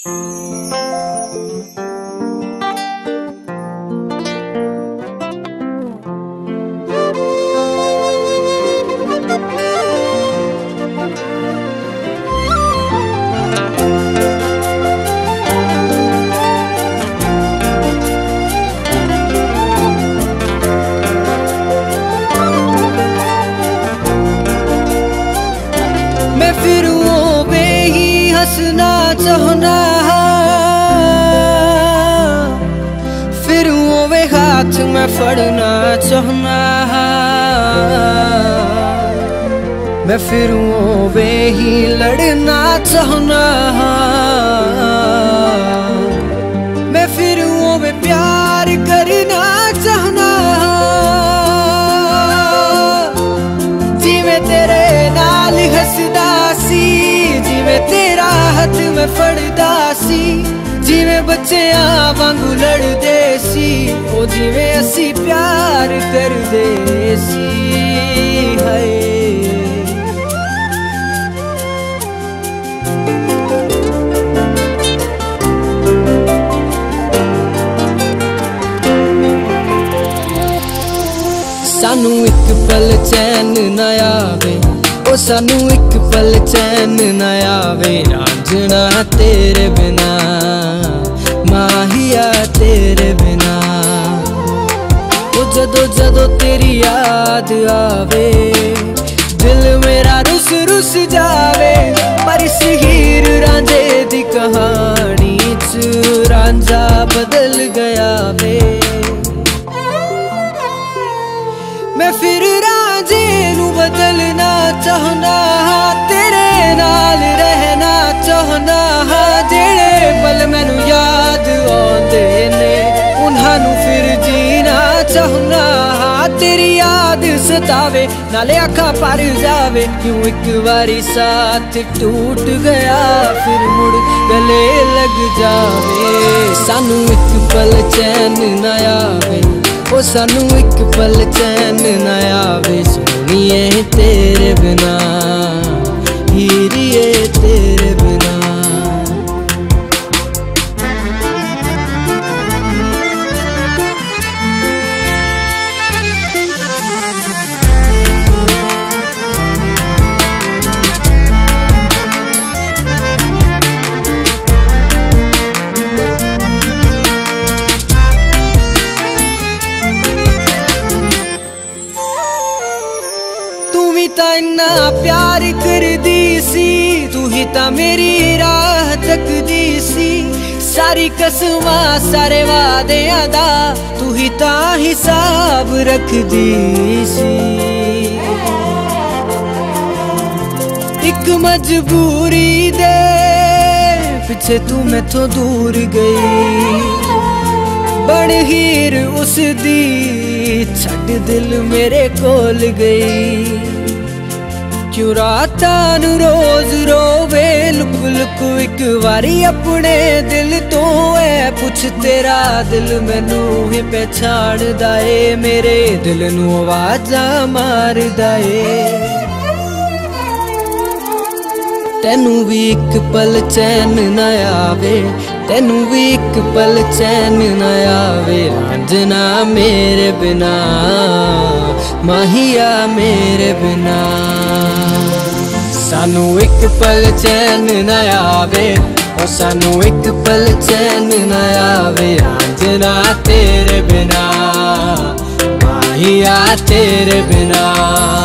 हंसना चाहना फिर वो वे हाथ में फड़ना चाहना मैं फिर वो वे ही लड़ना चाहना मैं फिर वो वे प्यार करना चाहना जिवें तेरे नाल हसदा सी जिवें तेरा हाथ में फड़दा सी जिवें बच्चियां वांगू लड़दे सी ओ जिवें असी प्यार करदे सी हाय सानू एक पल चैन ना आवे ओ सानू एक पल चैन ना आवे रांझना तेरे बिना माहिया तेरे बिना ओ जदों जदों तेरी याद आवे दिल मेरा रुस रुस जावे पर इस हीर रांझे दी कहानी च रांझा बदल गया वे मैं फिर रांझे नू बदलना चाहना तेरे नाल रहना चाहना जेड़े पल मैनू याद आउंदे ने उन्हां नू फिर जीना चाहना तेरी याद सतावे नाले अखा पर जावे क्यों एक बारी साथ टूट गया फिर मुड़ गले लग जावे सानू एक पल चैन ना आवे ओ सानू एक पल चैन ना आवे सोनिए तेरे बिना हीरिए तेरे बिना इन्ना प्यार कर दी सी तू ही ता मेरी राह तकदी सी सारी कसमां सारे वादियां दा तू ही ता हिसाब रख दी सी एक मजबूरी दे पिछे तू मैथों दूर गई बन हीर उस दी छड़ दिल मेरे कोल गई क्यों रातां नू रोज रोवे लुक लुक एक बारी अपने दिल तो है पुछ तेरा दिल मैनू ही पहचानदा ए मेरे दिल नू आवाज़ां मारदा ए तेनू भी एक पल चैन ना आवे तेनू भी एक पल चैन ना आवे रांझना मेरे बिना माहिया मेरे बिना सानू एक पल चैन ना आवे ओ सानू एक पल चैन ना आवे रांझना तेरे बिना माहिया तेरे बिना।